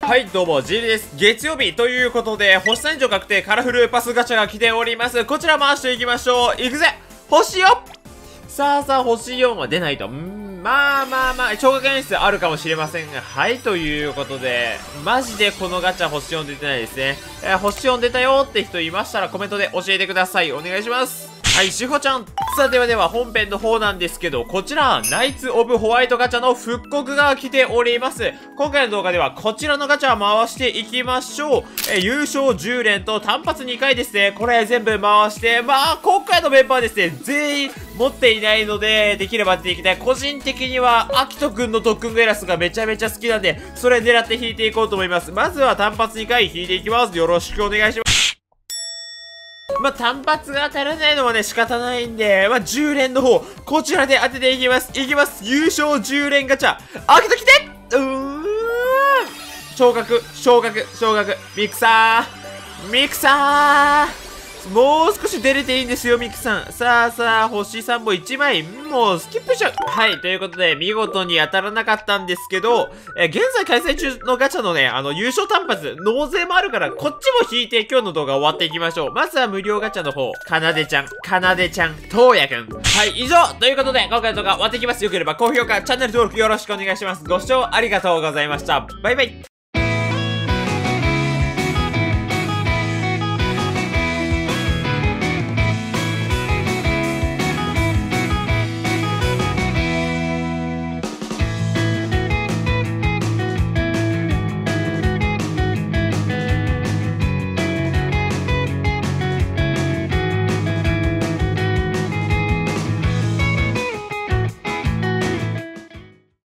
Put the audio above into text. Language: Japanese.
はい、どうも、ジールです。月曜日ということで、星3以上確定カラフルパスガチャが来ております。こちら回していきましょう。いくぜ星 4! さあ、星4は出ないと。まあ、超過演出あるかもしれませんが、はい、ということで、マジでこのガチャ星4出てないですね。星4出たよって人いましたらコメントで教えてください。お願いします。はい、しほちゃん。さあ、では本編の方なんですけど、こちら、ナイツ・オブ・ホワイトガチャの復刻が来ております。今回の動画では、こちらのガチャ回していきましょう。優勝10連と単発2回ですね。これ全部回して、今回のメンバーですね、全員持っていないので、できれば当てていきたい。個人的には、アキトくんの特訓グエラスがめちゃめちゃ好きなんで、それ狙って引いていこうと思います。まずは単発2回引いていきます。よろしくお願いします。単発が当たらないのはね、仕方ないんで、10連の方、こちらで当てていきます。いきます。優勝10連ガチャ。開けてきて昇格。ミクサーもう少し出れていいんですよ、ミクさん。さあ、星3本1枚。もう、スキップしちゃう。はい、ということで、見事に当たらなかったんですけど、現在開催中のガチャのね、優勝単発、納税もあるから、こっちも引いて今日の動画終わっていきましょう。まずは無料ガチャの方、かなでちゃん、とうやくん。はい、以上ということで、今回の動画終わっていきます。よければ高評価、チャンネル登録よろしくお願いします。ご視聴ありがとうございました。バイバイ。